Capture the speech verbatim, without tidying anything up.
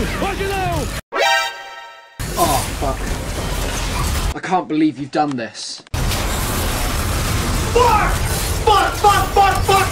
Oh, fuck. I can't believe you've done this. Fuck! Fuck, fuck, fuck, fuck!